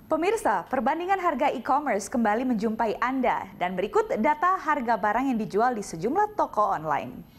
Pemirsa, perbandingan harga e-commerce kembali menjumpai Anda dan berikut data harga barang yang dijual di sejumlah toko online.